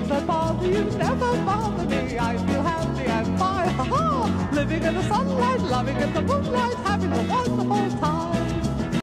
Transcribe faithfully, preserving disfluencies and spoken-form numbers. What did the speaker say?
things that bother you never bother me. I feel happy and fine, ha ha. Living in the sunlight, loving in the moonlight, having a wonderful